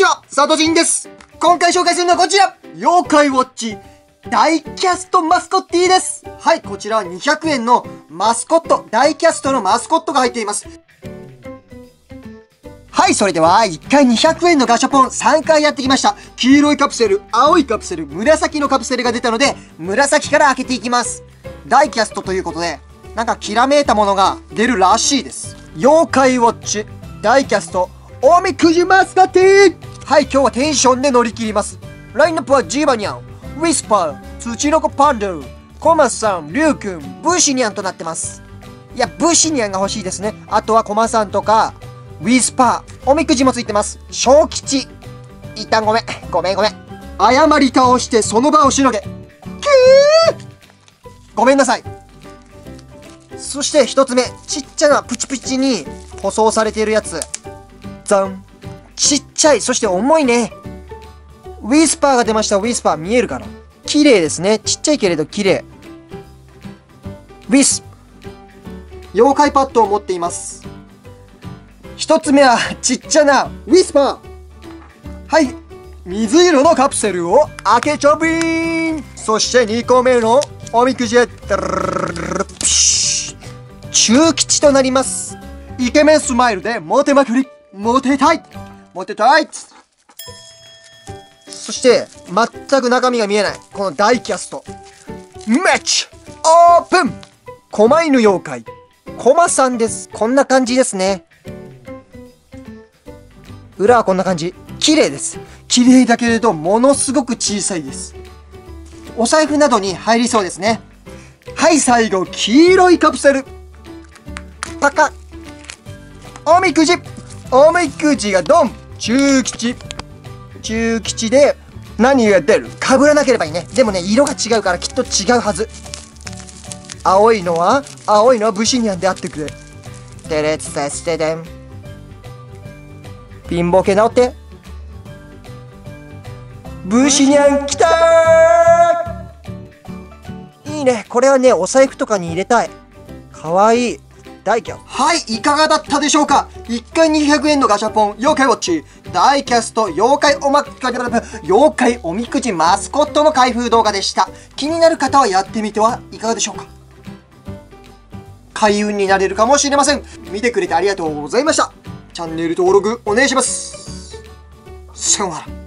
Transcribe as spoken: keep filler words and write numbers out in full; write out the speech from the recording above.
ちは、佐藤仁です。今回紹介するのはこちら、妖怪ウォッチダイキャストマスコッティです。はい、こちらはにひゃくえんのマスコット、ダイキャストのマスコットが入っています。はい、それでは、いっかいにひゃくえんのガシャポンさんかいやってきました。黄色いカプセル、青いカプセル、紫のカプセルが出たので、紫から開けていきます。ダイキャストということで、なんかきらめいたものが出るらしいです。妖怪ウォッチダイキャストおみくじマスカティ。はい、今日はテンションで乗り切ります。ラインナップはジーバニャン、ウィスパー、ツチノコパンダ、コマさん、リュウくん、ブシニャンとなってます。いや、ブシニャンが欲しいですね。あとはコマさんとか、ウィスパー、おみくじもついてます。小吉。一旦ごめん。ごめんごめん。謝り倒してその場をしのげ。キーごめんなさい。そして一つ目。ちっちゃなプチプチに舗装されているやつ。ザン。ちっちゃい。そして重いね。ウィスパーが出ました。ウィスパー見えるかな？綺麗ですね。ちっちゃいけれど綺麗。ウィス。妖怪パッドを持っています。一つ目はちっちゃなウィスパー。はい、水色のカプセルを開けちょびーん。そしてにこめのおみくじへ中吉となります。イケメンスマイルでモテまくり。モテたいモテたい。そして全く中身が見えないこのダイキャスト。マッチオープン。狛犬妖怪コマさんです。こんな感じですね。裏はこんな感じ。綺麗です。綺麗だけれどものすごく小さいです。お財布などに入りそうですね。はい、最後黄色いカプセル。パカッ。おみくじおみくじがドン。中吉。中吉で何が出る？被らなければいいね。でもね、色が違うからきっと違うはず。青いのは青いのはブシニャンであってくれ。テレツテステデン。ピンボケ直って。ブシニャンきたー。いいね。これはね、お財布とかに入れたい。かわいい。ダイキャ。はい、いかがだったでしょうか。いっかいにひゃくえんのガシャポン、妖怪ウォッチ、ダイキャスト、妖怪おま、妖怪おみくじマスコットの開封動画でした。気になる方はやってみてはいかがでしょうか。開運になれるかもしれません。見てくれてありがとうございました。チャンネル登録お願いします。さようなら。